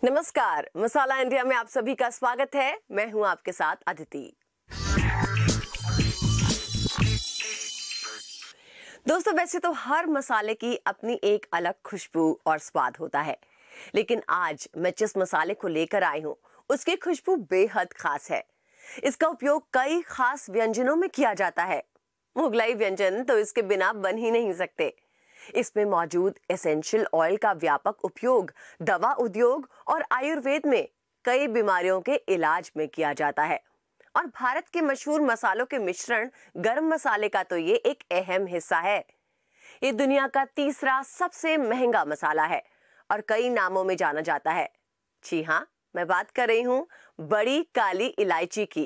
नमस्कार, मसाला इंडिया में आप सभी का स्वागत है। मैं हूं आपके साथ अदिति। दोस्तों, वैसे तो हर मसाले की अपनी एक अलग खुशबू और स्वाद होता है, लेकिन आज मैं जिस मसाले को लेकर आई हूं उसकी खुशबू बेहद खास है। इसका उपयोग कई खास व्यंजनों में किया जाता है। मुगलाई व्यंजन तो इसके बिना बन ही नहीं सकते। इसमें मौजूद एसेंशियल ऑयल का व्यापक उपयोग दवा उद्योग और आयुर्वेद में कई बीमारियों के इलाज में किया जाता है। और भारत के मशहूर मसालों के मिश्रण गरम मसाले का तो ये एक अहम हिस्सा है। ये दुनिया का तीसरा सबसे महंगा मसाला है और कई नामों में जाना जाता है। जी हाँ, मैं बात कर रही हूँ बड़ी काली इलायची की।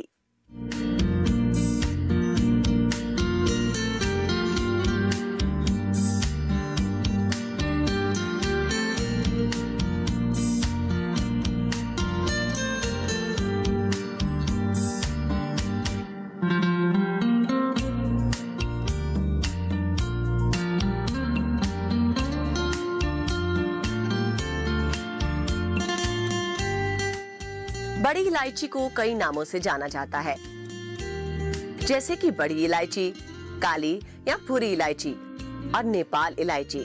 बड़ी इलायची को कई नामों से जाना जाता है, जैसे कि बड़ी इलायची, काली या भूरी इलायची और नेपाल इलायची।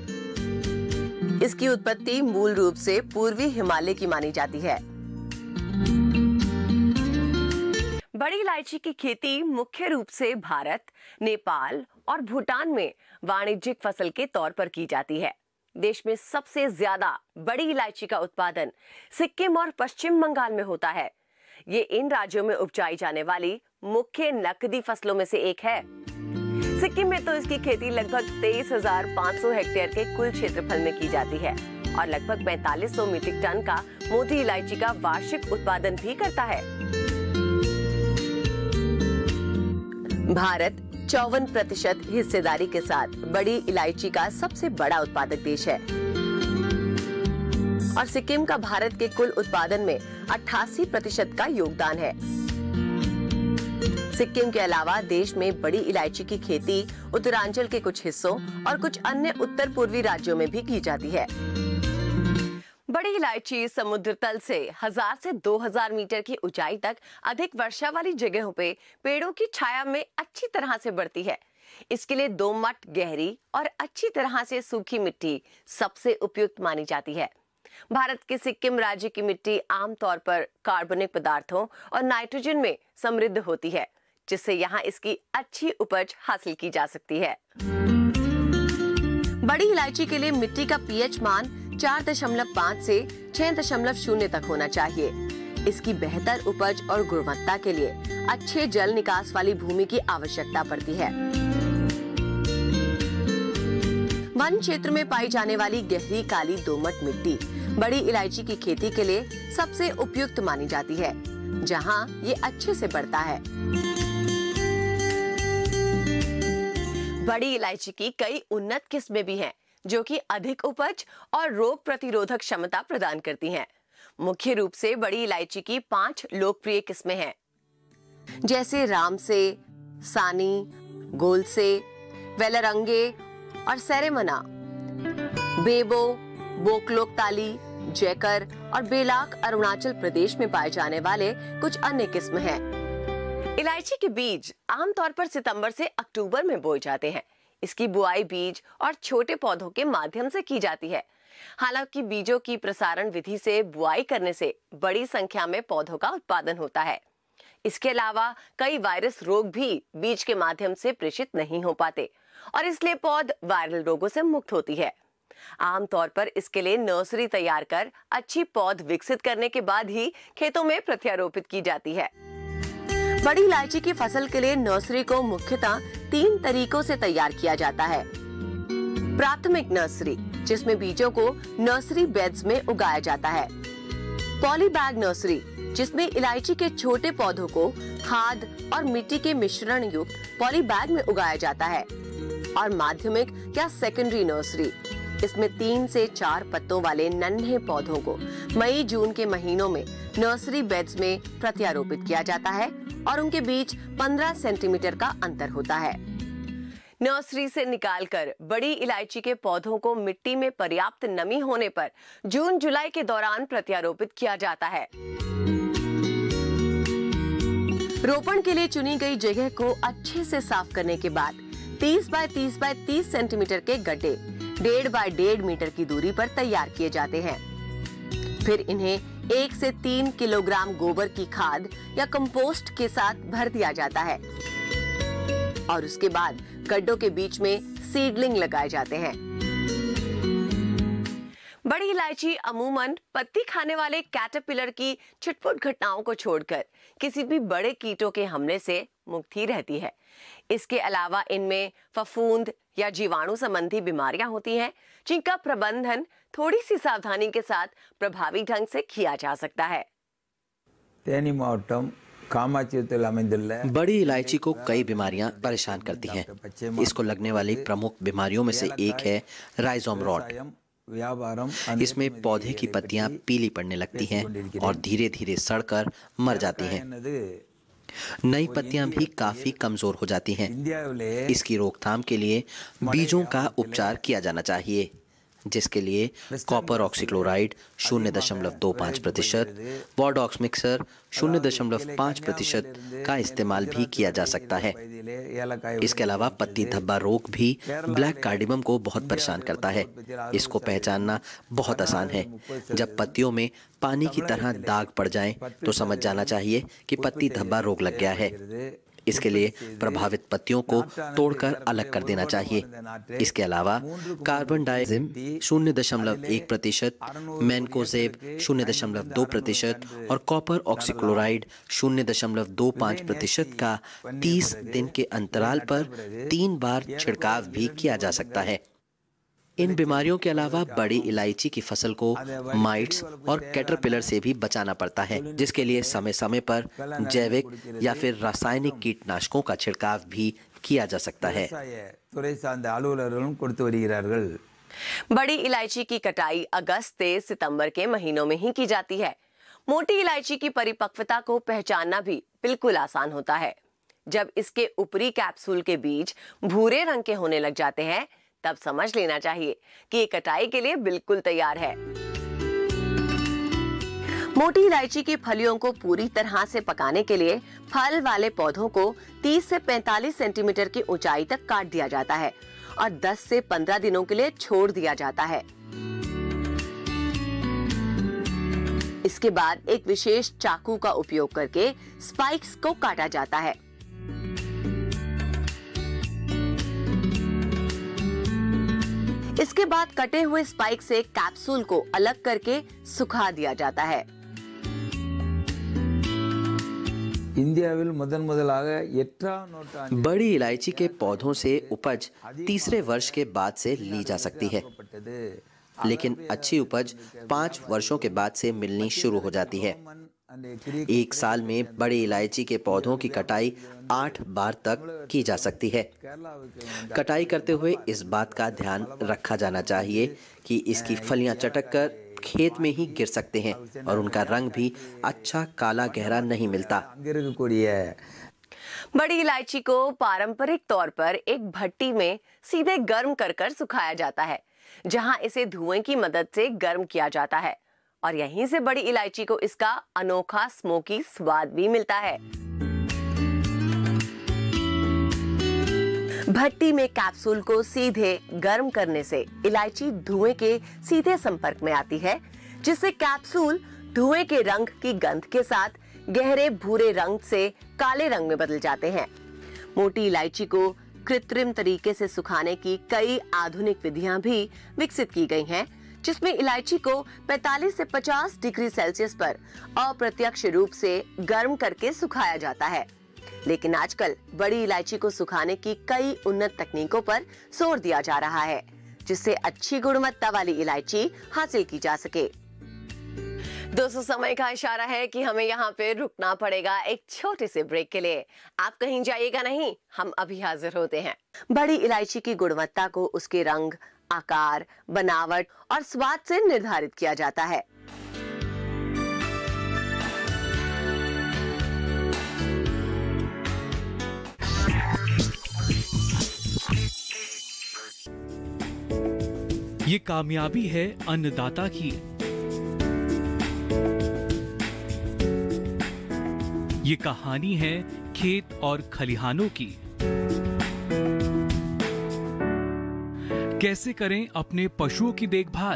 इसकी उत्पत्ति मूल रूप से पूर्वी हिमालय की मानी जाती है। बड़ी इलायची की खेती मुख्य रूप से भारत, नेपाल और भूटान में वाणिज्यिक फसल के तौर पर की जाती है। देश में सबसे ज्यादा बड़ी इलायची का उत्पादन सिक्किम और पश्चिम बंगाल में होता है। ये इन राज्यों में उपजाई जाने वाली मुख्य नकदी फसलों में से एक है। सिक्किम में तो इसकी खेती लगभग 23,500 हेक्टेयर के कुल क्षेत्रफल में की जाती है और लगभग 4500 मीट्रिक टन का मोटी इलायची का वार्षिक उत्पादन भी करता है। भारत 54% हिस्सेदारी के साथ बड़ी इलायची का सबसे बड़ा उत्पादक देश है और सिक्किम का भारत के कुल उत्पादन में 88% का योगदान है। सिक्किम के अलावा देश में बड़ी इलायची की खेती उत्तरांचल के कुछ हिस्सों और कुछ अन्य उत्तर पूर्वी राज्यों में भी की जाती है। बड़ी इलायची समुद्र तल से 1000 से 2000 मीटर की ऊंचाई तक अधिक वर्षा वाली जगहों पे पेड़ों की छाया में अच्छी तरह से बढ़ती है। इसके लिए दोमट, गहरी और अच्छी तरह से सूखी मिट्टी सबसे उपयुक्त मानी जाती है। भारत के सिक्किम राज्य की मिट्टी आमतौर पर कार्बनिक पदार्थों और नाइट्रोजन में समृद्ध होती है, जिससे यहाँ इसकी अच्छी उपज हासिल की जा सकती है। बड़ी इलायची के लिए मिट्टी का पीएच मान 4.5 से 6.0 तक होना चाहिए। इसकी बेहतर उपज और गुणवत्ता के लिए अच्छे जल निकास वाली भूमि की आवश्यकता पड़ती है। वन क्षेत्र में पाई जाने वाली गहरी काली दोमट मिट्टी बड़ी इलायची की खेती के लिए सबसे उपयुक्त मानी जाती है, जहां ये अच्छे से बढ़ता है। बड़ी इलायची की कई उन्नत किस्में भी हैं, जो कि अधिक उपज और रोग प्रतिरोधक क्षमता प्रदान करती हैं। मुख्य रूप से बड़ी इलायची की 5 लोकप्रिय किस्में हैं, जैसे रामसे, सानी, गोलसे, वेलरंगे और सेरेमना। बेबो, बोकलोकताली, जैकर और बेलाक अरुणाचल प्रदेश में पाए जाने वाले कुछ अन्य किस्म हैं। इलायची के बीज आमतौर पर सितंबर से अक्टूबर में बोए जाते हैं। इसकी बुआई बीज और छोटे पौधों के माध्यम से की जाती है। हालांकि बीजों की प्रसारण विधि से बुआई करने से बड़ी संख्या में पौधों का उत्पादन होता है। इसके अलावा कई वायरस रोग भी बीज के माध्यम से प्रेषित नहीं हो पाते और इसलिए पौध वायरल रोगों से मुक्त होती है। आमतौर पर इसके लिए नर्सरी तैयार कर अच्छी पौध विकसित करने के बाद ही खेतों में प्रत्यारोपित की जाती है। बड़ी इलायची की फसल के लिए नर्सरी को मुख्यतः 3 तरीकों से तैयार किया जाता है। प्राथमिक नर्सरी, जिसमें बीजों को नर्सरी बेड्स में उगाया जाता है। पॉलीबैग नर्सरी, जिसमें इलायची के छोटे पौधों को खाद और मिट्टी के मिश्रण युक्त पॉलीबैग में उगाया जाता है। और माध्यमिक या सेकेंडरी नर्सरी, इसमें 3 से 4 पत्तों वाले नन्हे पौधों को मई जून के महीनों में नर्सरी बेड्स में प्रत्यारोपित किया जाता है और उनके बीच 15 सेंटीमीटर का अंतर होता है। नर्सरी से निकालकर बड़ी इलायची के पौधों को मिट्टी में पर्याप्त नमी होने पर जून जुलाई के दौरान प्रत्यारोपित किया जाता है। रोपण के लिए चुनी गई जगह को अच्छे से साफ करने के बाद 30 बाय 30 बाय 30 सेंटीमीटर के गड्ढे 1.5 बाय 1.5 मीटर की दूरी पर तैयार किए जाते हैं। फिर इन्हें 1 से 3 किलोग्राम गोबर की खाद या कंपोस्ट के साथ भर दिया जाता है और उसके बाद गड्ढों के बीच में सीडलिंग लगाए जाते हैं। बड़ी इलायची अमूमन पत्ती खाने वाले कैटरपिलर की छुटपुट घटनाओं को छोड़कर किसी भी बड़े कीटों के हमले से मुक्त ही रहती है। इसके अलावा इनमें फफूंद या जीवाणु संबंधी बीमारियां होती हैं, जिनका प्रबंधन थोड़ी सी सावधानी के साथ प्रभावी ढंग से किया जा सकता है। बड़ी इलायची को कई बीमारियां परेशान करती हैं। इसको लगने वाली प्रमुख बीमारियों में से एक है राइजोम रॉट। इसमें पौधे की पत्तियां पीली पड़ने लगती हैं और धीरे धीरे सड़कर मर जाती हैं। नई पत्तियां भी काफी कमजोर हो जाती हैं। इसकी रोकथाम के लिए बीजों का उपचार किया जाना चाहिए, जिसके लिए कॉपर ऑक्सीक्लोराइड 0.25%, वॉर्डॉक्स मिक्सर 0.5% का इस्तेमाल भी किया जा सकता है। इसके अलावा पत्ती धब्बा रोग भी ब्लैक कार्डिमम को बहुत परेशान करता है। इसको पहचानना बहुत आसान है। जब पत्तियों में पानी की तरह दाग पड़ जाएं, तो समझ जाना चाहिए कि पत्ती धब्बा रोग लग गया है। इसके लिए प्रभावित पत्तियों को तोड़कर अलग कर देना चाहिए। इसके अलावा कार्बन डाइजिम 0.1%, मैनकोजेब 0.2% और कॉपर ऑक्सीक्लोराइड 0.25% का 30 दिन के अंतराल पर 3 बार छिड़काव भी किया जा सकता है। इन बीमारियों के अलावा बड़ी इलायची की फसल को माइट्स और कैटरपिलर से भी बचाना पड़ता है, जिसके लिए समय समय पर जैविक या फिर रासायनिक कीटनाशकों का छिड़काव भी किया जा सकता है। बड़ी इलायची की कटाई अगस्त से सितंबर के महीनों में ही की जाती है। मोटी इलायची की परिपक्वता को पहचानना भी बिल्कुल आसान होता है। जब इसके ऊपरी कैप्सूल के बीज भूरे रंग के होने लग जाते हैं, तब समझ लेना चाहिए कि ये कटाई के लिए बिल्कुल तैयार है। मोटी इलायची की फलियों को पूरी तरह से पकाने के लिए फल वाले पौधों को 30 से 45 सेंटीमीटर की ऊंचाई तक काट दिया जाता है और 10 से 15 दिनों के लिए छोड़ दिया जाता है। इसके बाद एक विशेष चाकू का उपयोग करके स्पाइक्स को काटा जाता है। इसके बाद कटे हुए स्पाइक से कैप्सूल को अलग करके सुखा दिया जाता है। बड़ी इलायची के पौधों से उपज तीसरे वर्ष के बाद से ली जा सकती है, लेकिन अच्छी उपज 5 वर्षों के बाद से मिलनी शुरू हो जाती है। 1 साल में बड़ी इलायची के पौधों की कटाई 8 बार तक की जा सकती है। कटाई करते हुए इस बात का ध्यान रखा जाना चाहिए कि इसकी फलियां चटक कर खेत में ही गिर सकते हैं और उनका रंग भी अच्छा काला गहरा नहीं मिलता। बड़ी इलायची को पारंपरिक तौर पर एक भट्टी में सीधे गर्म कर सुखाया जाता है, जहां इसे धुएं की मदद से गर्म किया जाता है और यहीं से बड़ी इलायची को इसका अनोखा स्मोकी स्वाद भी मिलता है। भट्टी में कैप्सूल को सीधे गर्म करने से इलायची धुएं के सीधे संपर्क में आती है, जिससे कैप्सूल धुएं के रंग की गंध के साथ गहरे भूरे रंग से काले रंग में बदल जाते हैं। मोटी इलायची को कृत्रिम तरीके से सुखाने की कई आधुनिक विधियां भी विकसित की गई हैं, जिसमें इलायची को 45 से 50 डिग्री सेल्सियस पर अप्रत्यक्ष रूप से गर्म करके सुखाया जाता है। लेकिन आजकल बड़ी इलायची को सुखाने की कई उन्नत तकनीकों पर जोर दिया जा रहा है, जिससे अच्छी गुणवत्ता वाली इलायची हासिल की जा सके। दोस्तों, समय का इशारा है कि हमें यहाँ पे रुकना पड़ेगा एक छोटे से ब्रेक के लिए। आप कहीं जाइएगा नहीं, हम अभी हाजिर होते हैं। बड़ी इलायची की गुणवत्ता को उसके रंग, आकार, बनावट और स्वाद से निर्धारित किया जाता है। ये कामयाबी है अन्नदाता की। ये कहानी है खेत और खलिहानों की। कैसे करें अपने पशुओं की देखभाल,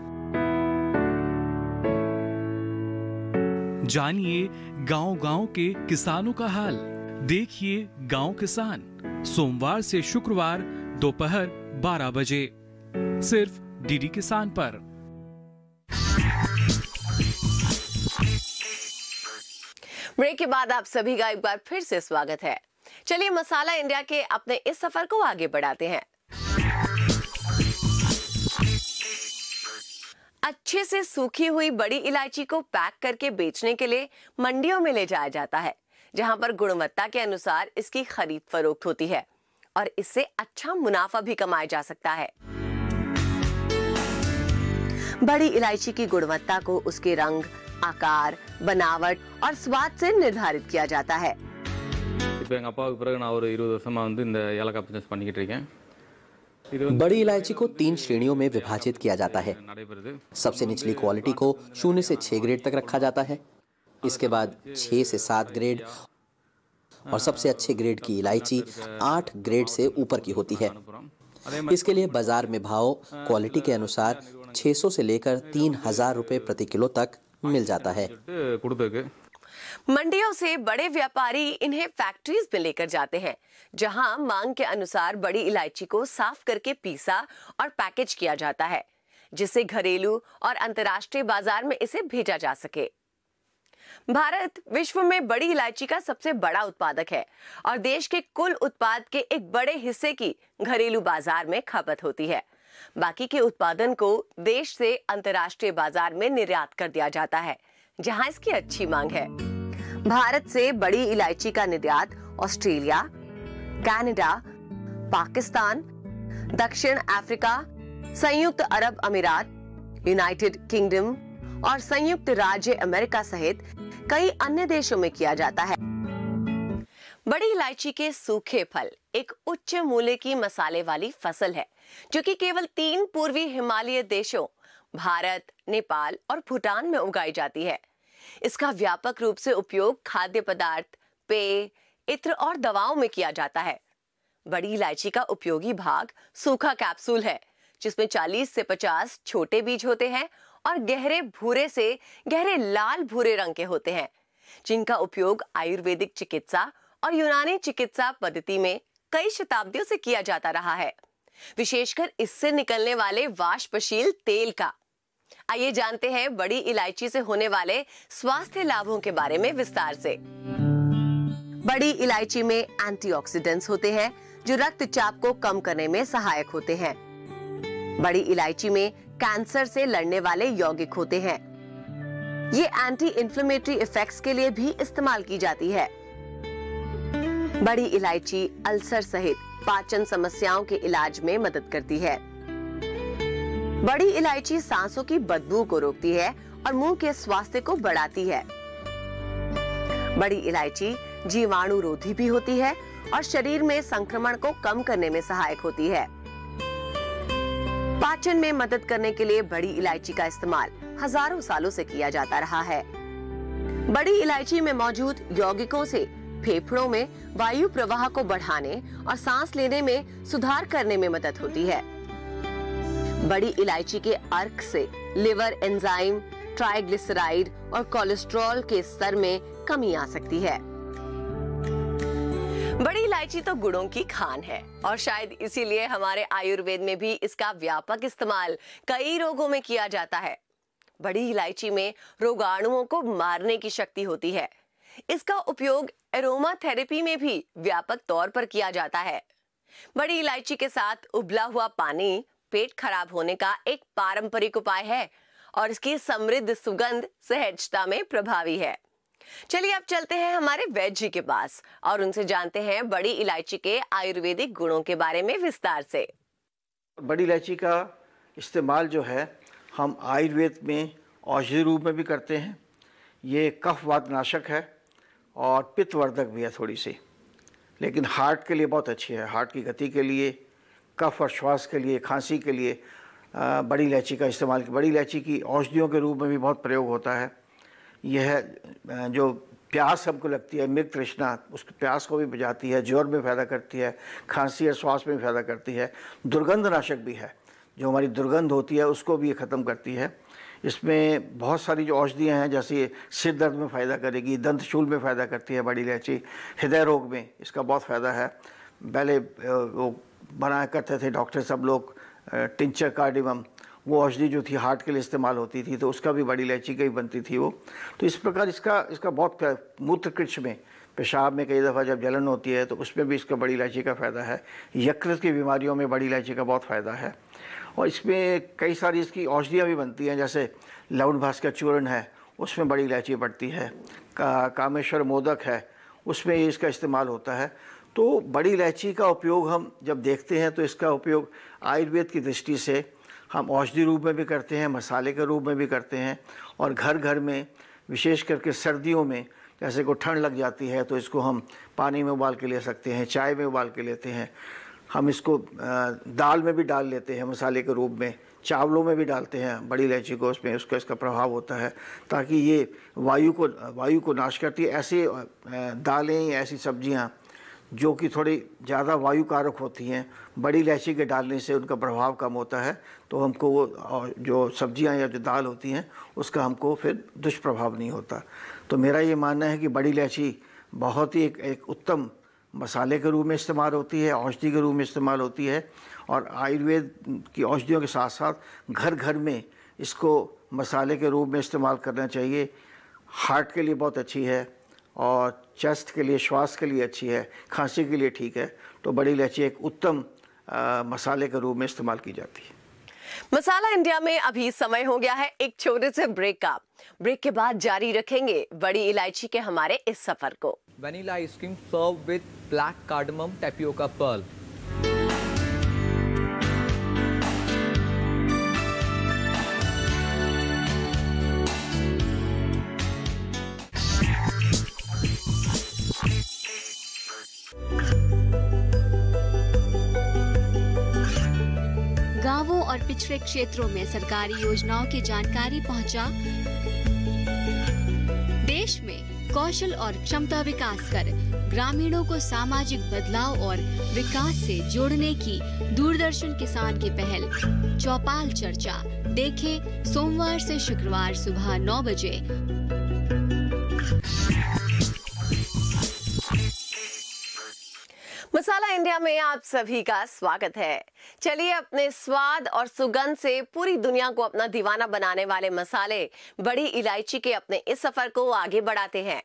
जानिए गांव-गांव के किसानों का हाल। देखिए गांव किसान, सोमवार से शुक्रवार दोपहर 12 बजे सिर्फ डीडी किसान पर। ब्रेक के बाद आप सभी का एक बार फिर से स्वागत है। चलिए मसाला इंडिया के अपने इस सफर को आगे बढ़ाते हैं। अच्छे से सूखी हुई बड़ी इलायची को पैक करके बेचने के लिए मंडियों में ले जाया जाता है, जहां पर गुणवत्ता के अनुसार इसकी खरीद फरोख्त होती है और इससे अच्छा मुनाफा भी कमाया जा सकता है। बड़ी इलायची की गुणवत्ता को उसके रंग, आकार, बनावट और स्वाद से निर्धारित किया जाता है। बड़ी इलायची को 3 श्रेणियों में विभाजित किया जाता है। सबसे निचली क्वालिटी को 0 से 6 ग्रेड तक रखा जाता है। इसके बाद 6 से 7 ग्रेड और सबसे अच्छे ग्रेड की इलायची 8 ग्रेड से ऊपर की होती है। इसके लिए बाजार में भाव क्वालिटी के अनुसार 600 से लेकर 3000 रुपए प्रति किलो तक मिल जाता है। मंडियों से बड़े व्यापारी इन्हें फैक्ट्रीज में लेकर जाते हैं, जहां मांग के अनुसार बड़ी इलायची को साफ करके पीसा और पैकेज किया जाता है, जिससे घरेलू और अंतर्राष्ट्रीय बाजार में इसे भेजा जा सके। भारत विश्व में बड़ी इलायची का सबसे बड़ा उत्पादक है और देश के कुल उत्पाद के एक बड़े हिस्से की घरेलू बाजार में खपत होती है। बाकी के उत्पादन को देश से अंतर्राष्ट्रीय बाजार में निर्यात कर दिया जाता है, जहां इसकी अच्छी मांग है। भारत से बड़ी इलायची का निर्यात ऑस्ट्रेलिया, कनाडा, पाकिस्तान, दक्षिण अफ्रीका, संयुक्त अरब अमीरात, यूनाइटेड किंगडम और संयुक्त राज्य अमेरिका सहित कई अन्य देशों में किया जाता है। बड़ी इलायची के सूखे फल एक उच्च मूल्य की मसाले वाली फसल है, जो कि केवल 3 पूर्वी हिमालय देशों भारत, नेपाल और भूटान में उगाई जाती है। इसका व्यापक रूप से उपयोग खाद्य पदार्थ, पेय, इत्र और दवाओं में किया जाता है। बड़ी इलायची का उपयोगी भाग सूखा कैप्सूल है, जिसमें 40 से 50 छोटे बीज होते हैं और गहरे भूरे से गहरे लाल भूरे रंग के होते हैं, जिनका उपयोग आयुर्वेदिक चिकित्सा और यूनानी चिकित्सा पद्धति में कई शताब्दियों से किया जाता रहा है, विशेषकर इससे निकलने वाले वाष्पशील तेल का। आइए जानते हैं बड़ी इलायची से होने वाले स्वास्थ्य लाभों के बारे में विस्तार से। बड़ी इलायची में एंटीऑक्सीडेंट्स होते हैं, जो रक्तचाप को कम करने में सहायक होते हैं। बड़ी इलायची में कैंसर से लड़ने वाले यौगिक होते हैं। ये एंटी इन्फ्लेमेटरी इफेक्ट्स के लिए भी इस्तेमाल की जाती है। बड़ी इलायची अल्सर सहित पाचन समस्याओं के इलाज में मदद करती है। बड़ी इलायची सांसों की बदबू को रोकती है और मुंह के स्वास्थ्य को बढ़ाती है। बड़ी इलायची जीवाणुरोधी भी होती है और शरीर में संक्रमण को कम करने में सहायक होती है। पाचन में मदद करने के लिए बड़ी इलायची का इस्तेमाल हजारों सालों से किया जाता रहा है। बड़ी इलायची में मौजूद यौगिकों से फेफड़ों में वायु प्रवाह को बढ़ाने और सांस लेने में सुधार करने में मदद होती है। बड़ी इलायची के अर्क से लिवर एंजाइम, ट्राइग्लिसराइड और कोलेस्ट्रॉल के स्तर में कमी आ सकती है। बड़ी इलायची तो गुणों की खान है और शायद इसीलिए हमारे आयुर्वेद में भी इसका व्यापक इस्तेमाल कई रोगों में किया जाता है। बड़ी इलायची में रोगाणुओं को मारने की शक्ति होती है। इसका उपयोग एरोमा थेरेपी में भी व्यापक तौर पर किया जाता है। बड़ी इलायची के साथ उबला हुआ पानी पेट खराब होने का एक पारंपरिक उपाय है और इसकी समृद्ध सुगंध सहजता में प्रभावी है। चलिए अब चलते हैं हमारे वैद्य जी के पास और उनसे जानते हैं बड़ी इलायची के आयुर्वेदिक गुणों के बारे में विस्तार से। बड़ी इलायची का इस्तेमाल जो है हम आयुर्वेद में औषधि रूप में भी करते हैं। ये कफ वात नाशक है और पित्तवर्धक भी है थोड़ी सी, लेकिन हार्ट के लिए बहुत अच्छी है। हार्ट की गति के लिए, कफ और श्वास के लिए, खांसी के लिए बड़ी इलायची का इस्तेमाल, बड़ी इलायची की औषधियों के रूप में भी बहुत प्रयोग होता है। यह जो प्यास हमको लगती है, मृग तृष्णा, उस प्यास को भी बुझाती है, ज्वर में फ़ायदा करती है, खांसी और श्वास में भी फ़ायदा करती है। दुर्गंधनाशक भी है, जो हमारी दुर्गंध होती है उसको भी ये ख़त्म करती है। इसमें बहुत सारी जो औषधियाँ हैं, जैसे सिर दर्द में फ़ायदा करेगी, दंतशूल में फ़ायदा करती है बड़ी इलायची, हृदय रोग में इसका बहुत फ़ायदा है। पहले वो बनाया करते थे डॉक्टर सब लोग टिंचर कार्डिमम, वो औषधि जो थी हार्ट के लिए इस्तेमाल होती थी, तो उसका भी बड़ी इलायची का ही बनती थी वो। तो इस प्रकार इसका बहुत मूत्रकृच्छ में, पेशाब में कई दफ़ा जब जलन होती है तो उसमें भी इसका बड़ी इलायची का फ़ायदा है। यकृत की बीमारियों में बड़ी इलायची का बहुत फ़ायदा है। और इसमें कई सारी इसकी औषधियाँ भी बनती हैं, जैसे लवण भास्कर का चूर्ण है, उसमें बड़ी इलायची पड़ती है। कामेश्वर मोदक है, उसमें इसका इस्तेमाल होता है। तो बड़ी इलायची का उपयोग हम जब देखते हैं तो इसका उपयोग आयुर्वेद की दृष्टि से हम औषधि रूप में भी करते हैं, मसाले के रूप में भी करते हैं, और घर घर में विशेष करके सर्दियों में जैसे को ठंड लग जाती है तो इसको हम पानी में उबाल के ले सकते हैं, चाय में उबाल के लेते हैं। हम इसको दाल में भी डाल लेते हैं मसाले के रूप में, चावलों में भी डालते हैं बड़ी इलायची को, उसमें उसका इसका प्रभाव होता है ताकि ये वायु को नाश करती है। ऐसे दालें, ऐसी सब्जियां जो कि थोड़ी ज़्यादा वायु कारक होती हैं, बड़ी इलायची के डालने से उनका प्रभाव कम होता है, तो हमको वो जो सब्जियां या जो दाल होती हैं उसका हमको फिर दुष्प्रभाव नहीं होता। तो मेरा ये मानना है कि बड़ी इलायची बहुत ही एक उत्तम मसाले के रूप में इस्तेमाल होती है, औषधि के रूप में इस्तेमाल होती है, और आयुर्वेद की औषधियों के साथ साथ घर घर में इसको मसाले के रूप में इस्तेमाल करना चाहिए। हार्ट के लिए बहुत अच्छी है, और चेस्ट के लिए, श्वास के लिए अच्छी है, खांसी के लिए ठीक है। तो बड़ी इलायची एक उत्तम मसाले के रूप में इस्तेमाल की जाती है। मसाला इंडिया में अभी समय हो गया है एक छोटे से ब्रेक का। ब्रेक के बाद जारी रखेंगे बड़ी इलायची के हमारे इस सफर को। Vanilla ice cream serve with black cardamom tapioca pearl. गांवों और पिछड़े क्षेत्रों में सरकारी योजनाओं की जानकारी पहुंचा। देश में कौशल और क्षमता विकास कर ग्रामीणों को सामाजिक बदलाव और विकास से जोड़ने की दूरदर्शन किसान की पहल चौपाल चर्चा देखें सोमवार से शुक्रवार सुबह 9 बजे। मसाला इंडिया में आप सभी का स्वागत है। चलिए अपने स्वाद और सुगंध से पूरी दुनिया को अपना दीवाना बनाने वाले मसाले बड़ी इलायची के अपने इस सफर को आगे बढ़ाते हैं।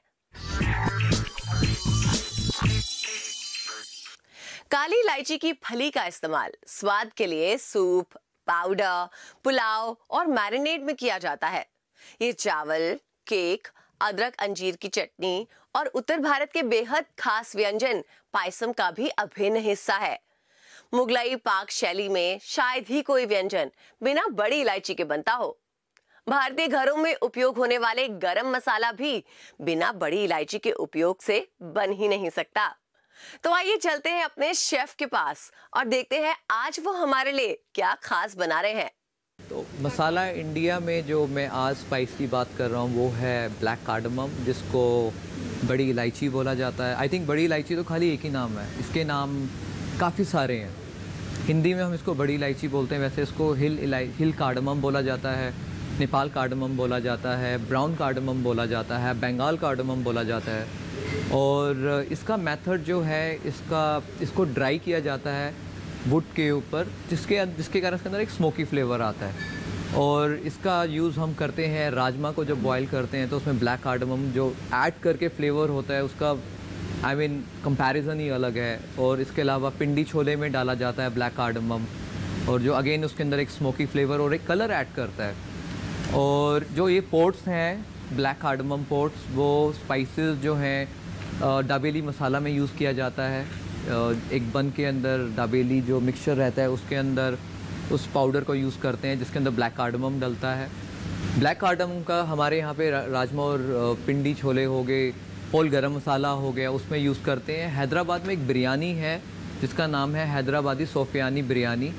काली इलायची की फली का इस्तेमाल स्वाद के लिए सूप, पाउडर, पुलाव और मैरिनेड में किया जाता है। ये चावल, केक, अदरक अंजीर की चटनी और उत्तर भारत के बेहद खास व्यंजन पायसम का भी अभिन्न हिस्सा है। मुगलाई पाक शैली में शायद ही कोई व्यंजन बिना बड़ी इलायची के बनता हो। भारतीय घरों में उपयोग होने वाले गरम मसाला भी बिना बड़ी इलायची के उपयोग से बन ही नहीं सकता। तो आइए चलते हैं अपने शेफ के पास और देखते हैं आज वो हमारे लिए क्या खास बना रहे हैं। तो मसाला इंडिया में जो मैं आज स्पाइस की बात कर रहा हूँ वो है ब्लैक कार्डमम, जिसको बड़ी इलायची बोला जाता है। आई थिंक बड़ी इलायची तो खाली एक ही नाम है, इसके नाम काफ़ी सारे हैं। हिंदी में हम इसको बड़ी इलायची बोलते हैं, वैसे इसको हिल कार्डमम बोला जाता है, नेपाल कार्डमम बोला जाता है, ब्राउन कार्डमम बोला जाता है, बंगाल कार्डमम बोला जाता है। और इसका मेथड जो है, इसको ड्राई किया जाता है वुड के ऊपर, जिसके कारण इसके अंदर एक स्मोकी फ्लेवर आता है। और इसका यूज़ हम करते हैं राजमा को जब बॉईल करते हैं तो उसमें ब्लैक कार्डमम जो ऐड करके फ्लेवर होता है उसका कंपैरिजन ही अलग है। और इसके अलावा पिंडी छोले में डाला जाता है ब्लैक कार्डमम, और जो अगेन उसके अंदर एक स्मोकी फ्लेवर और एक कलर ऐड करता है। और जो ये पोट्स हैं ब्लैक कार्डमम पोट्स, वो स्पाइसेस जो हैं दाबेली मसाला में यूज़ किया जाता है। एक बन के अंदर दाबेली जो मिक्सचर रहता है उसके अंदर उस पाउडर को यूज़ करते हैं जिसके अंदर ब्लैक कार्डमम डलता है। ब्लैक कार्डमम का हमारे यहाँ पे राजमा और पिंडी छोले हो गए, होल गरम मसाला हो गया, उसमें यूज़ करते हैं। हैदराबाद में एक बिरयानी है जिसका नाम है हैदराबादी सोफियानी बिरयानी,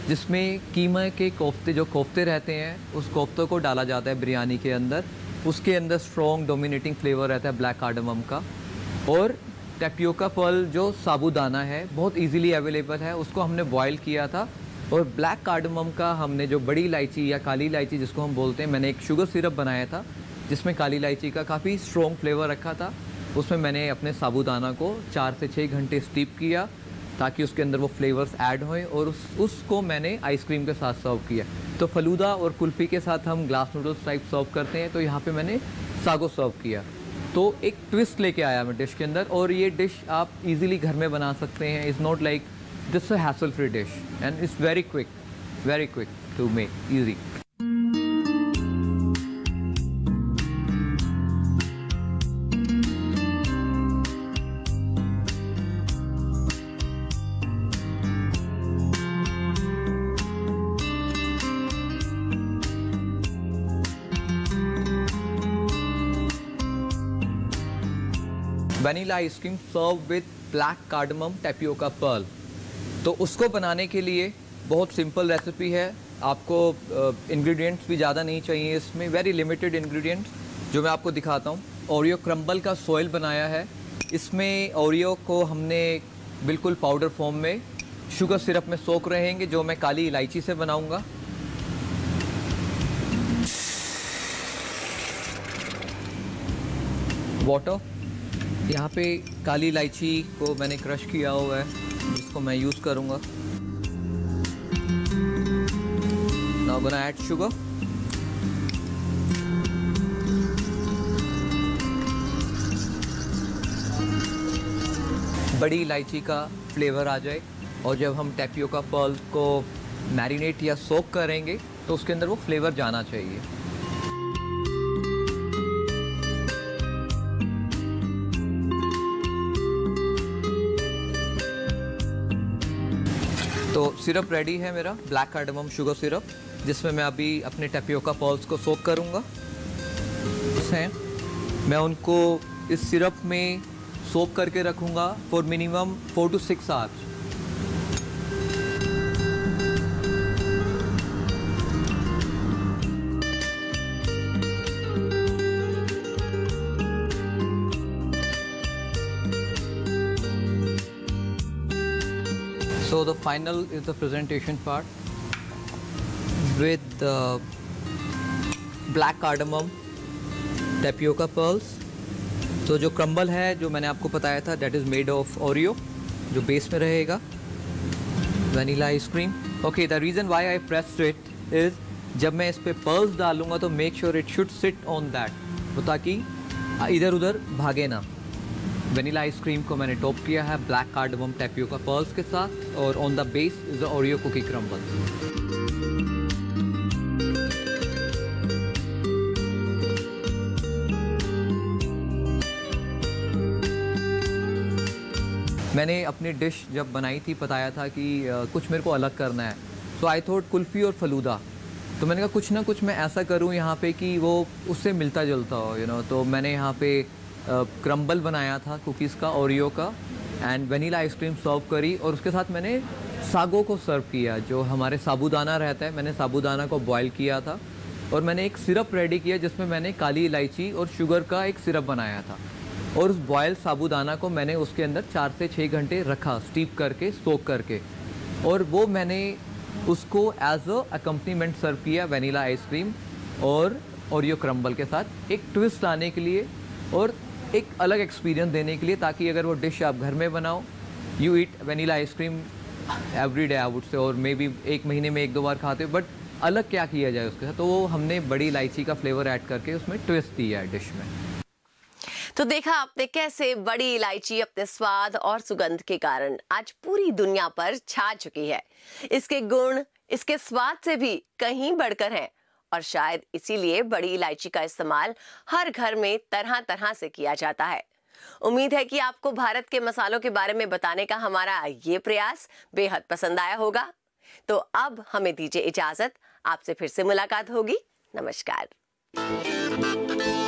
जिसमें कीमा के कोफ्ते, जो कोफ्ते रहते हैं, उस कोफ्तों को डाला जाता है बिरयानी के अंदर। उसके अंदर स्ट्रॉन्ग डोमिनेटिंग फ्लेवर रहता है ब्लैक कार्डमम का। और टेपियोका पर्ल जो साबूदाना है, बहुत इजीली अवेलेबल है, उसको हमने बॉयल किया था। और ब्लैक कार्डमम का हमने जो बड़ी इलायची या काली इलायची जिसको हम बोलते हैं, मैंने एक शुगर सिरप बनाया था जिसमें काली इलायची का काफ़ी स्ट्रॉन्ग फ्लेवर रखा था। उसमें मैंने अपने साबूदाना को 4 से 6 घंटे स्टीप किया ताकि उसके अंदर वो फ्लेवर्स ऐड होएं, और उसको मैंने आइसक्रीम के साथ सर्व किया। तो फलूदा और कुल्फ़ी के साथ हम ग्लास नूडल्स टाइप सर्व करते हैं, तो यहाँ पे मैंने सागो सर्व किया। तो एक ट्विस्ट लेके आया मैं डिश के अंदर, और ये डिश आप इजीली घर में बना सकते हैं। Is not like this a hassle free dish and it's very quick to make, easy. Vanilla ice cream serve with black cardamom tapioca pearl. तो उसको बनाने के लिए बहुत सिंपल रेसिपी है। आपको इंग्रेडिएंट्स भी ज़्यादा नहीं चाहिए, इसमें वेरी लिमिटेड इंग्रेडिएंट्स जो मैं आपको दिखाता हूँ। ओरियो क्रम्बल का सोयल बनाया है। इसमें ओरियो को हमने बिल्कुल पाउडर फॉर्म में शुगर सिरप में सोक रहेंगे, जो मैं काली इलायची से बनाऊँगा। वाटर, यहाँ पे काली इलायची को मैंने क्रश किया हुआ है जिसको मैं यूज़ करूँगा। Now gonna add sugar. बड़ी इलायची का फ्लेवर आ जाए, और जब हम टेपियोका पर्ल को मैरिनेट या सोक करेंगे तो उसके अंदर वो फ्लेवर जाना चाहिए। तो सिरप रेडी है मेरा, ब्लैक कार्डमम शुगर सिरप, जिसमें मैं अभी अपने टेपियोका पर्ल्स को सोक करूँगा। मैं उनको इस सिरप में सोक करके रखूँगा for minimum 4 to 6 hours. So the final is the presentation part with the black cardamom tapioca pearls. तो जो क्रम्बल है जो मैंने आपको बताया था, that is made of Oreo, जो बेस में रहेगा, vanilla ice cream. Okay, the reason why I pressed it is जब मैं इस पे pearls डालूंगा तो make sure it should sit on that, तो ताकि इधर उधर भागे ना। वनीला आइसक्रीम को मैंने टॉप किया है ब्लैक कार्डमम टेपियोका पर्ल्स के साथ, और on the base is the Oreo cookie crumble. मैंने अपनी डिश जब बनाई थी बताया था कि कुछ मेरे को अलग करना है, तो आई थॉट कुल्फ़ी और फलूदा, तो मैंने कहा कुछ ना कुछ मैं ऐसा करूं यहाँ पे कि वो उससे मिलता जुलता हो, तो मैंने यहाँ पे क्रम्बल बनाया था कुकीज़ का, ओरियो का, एंड वनीला आइसक्रीम सर्व करी, और उसके साथ मैंने सागो को सर्व किया, जो हमारे साबूदाना रहता है। मैंने साबूदाना को बॉयल किया था, और मैंने एक सिरप रेडी किया जिसमें मैंने काली इलायची और शुगर का एक सिरप बनाया था, और उस बॉयल साबूदाना को मैंने उसके अंदर 4 से 6 घंटे रखा, स्टीप करके, सोक करके, और वो मैंने उसको एज अ अकम्पनीमेंट सर्व किया वनीला आइसक्रीम और ओरियो क्रम्बल के साथ, एक ट्विस्ट लाने के लिए और एक अलग एक्सपीरियंस देने के लिए, ताकि अगर वो डिश आप घर में बनाओ, you eat vanilla ice cream every day I would say, और मे बी 1 महीने में 1-2 बार खाते हो, बट अलग क्या किया जाए उसके साथ, तो वो हमने बड़ी इलायची का फ्लेवर ऐड करके उसमें ट्विस्ट दिया है डिश में। तो देखा आपने कैसे बड़ी इलायची अपने स्वाद और सुगंध के कारण आज पूरी दुनिया पर छा चुकी है। इसके गुण इसके स्वाद से भी कहीं बढ़कर हैं, और शायद इसीलिए बड़ी इलायची का इस्तेमाल हर घर में तरह तरह से किया जाता है। उम्मीद है कि आपको भारत के मसालों के बारे में बताने का हमारा ये प्रयास बेहद पसंद आया होगा। तो अब हमें दीजिए इजाजत, आपसे फिर से मुलाकात होगी। नमस्कार।